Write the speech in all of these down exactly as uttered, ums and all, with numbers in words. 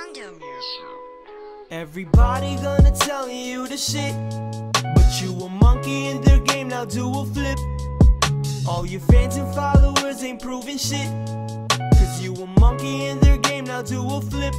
Yondo. Everybody gonna tell you the shit, but you a monkey in their game, now do a flip. All your fans and followers ain't proving shit, cause you a monkey in their game, now do a flip.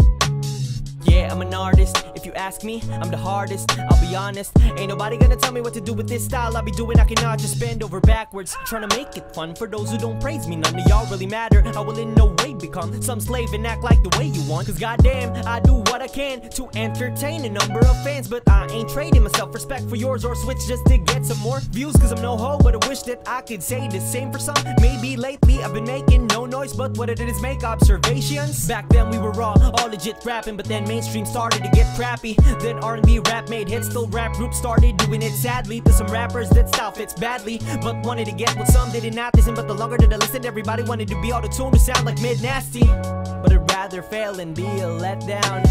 Yeah, I'm an artist. If you ask me, I'm the hardest. I'll be honest, ain't nobody gonna tell me what to do with this style I be doing. I cannot just bend over backwards, trying to make it fun for those who don't praise me. None of y'all really matter. I will in no way become some slave and act like the way you want, cause goddamn, I do what I can to entertain a number of fans. But I ain't trading my self-respect for yours, or switch just to get some more views, cause I'm no hoe. But I wish that I could say the same for some. Maybe lately I've been making no noise, but what it is, make observations. Back then we were raw, all legit rapping, but then mainstream started to get crappy. Then R and B rap made hits, still rap groups started doing it sadly. To some rappers that style fits badly, but wanted to get what some did not listen. But the longer that I listened, everybody wanted to be auto-tuned to sound like mid-nasty. But I'd rather fail and be a letdown.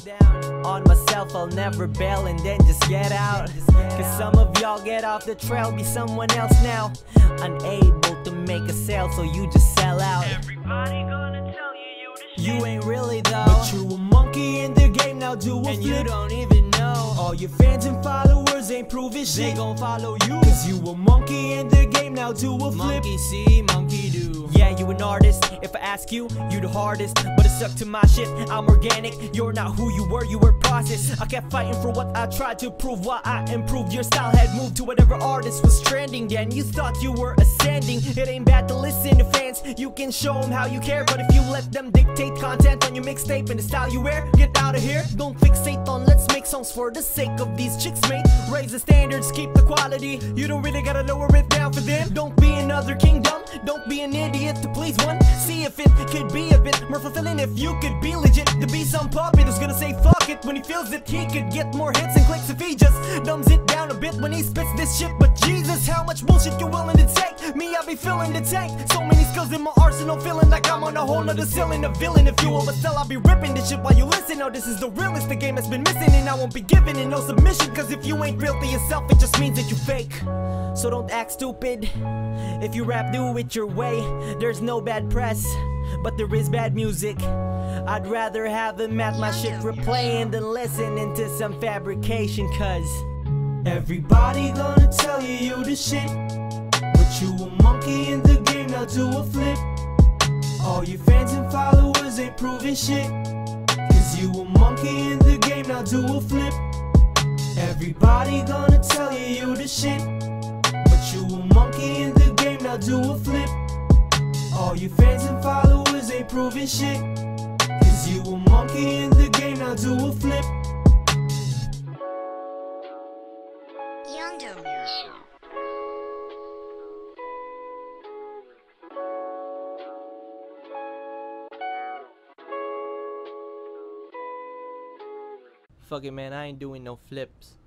On myself I'll never bail and then just get out, cause some of y'all get off the trail, be someone else now. Unable to make a sale, so you just sell out. Everybody gonna tell you you the shit. You ain't really though, but you a monkey in their game, now do a and flip. You don't even know. All your fans and followers ain't proving shit, they gon' follow you, cause you a monkey in their game, now do a flip. Monkey see, monkey do. Yeah, you an artist. If I ask you, you the hardest, but it's stuck to my shit. I'm organic, you're not who you were, you were process. I kept fighting for what I tried to prove, while I improved. Your style had moved to whatever artist was trending. Then you thought you were ascending. It ain't bad to listen to fans, you can show them how you care. But if you let them dictate content on your mixtape and the style you wear, get out of here. Don't fixate on let's make songs for the sake of these chicks, mate. Raise the standards, keep the quality. You don't really gotta lower it down for them. Don't be another kingdom, don't be an idiot to please one. See if it could be a bit more fulfilling if you could be legit. To be some puppet who's gonna say fuck it when he feels that he could get more hits and clicks if he just dumbs it down a bit when he spits this shit. But Jesus, how much bullshit you willing to take? Me, I be filling the tank. So many skills in my arsenal, feeling like I'm on a whole nother ceiling. A villain if you will, but still I'll be ripping this shit while you listen. Oh, this is the realest the game has been missing, and I won't be giving in no submission, cause if you ain't real to yourself, it just means that you fake. So don't act stupid. If you rap, do it your way. There's no bad press, but there is bad music. I'd rather have them at my shit replaying than listening to some fabrication, cause everybody gonna tell you you the shit, but you a monkey in the game, now do a flip. All your fans and followers ain't proving shit, cause you a monkey in the game, now do a flip. Everybody gonna tell you you the shit, but you a monkey in the game, now do a flip. All your fans and followers ain't proving shit, cause you a monkey in the game, now do a flip. Yondo. Fuck it, man, I ain't doing no flips.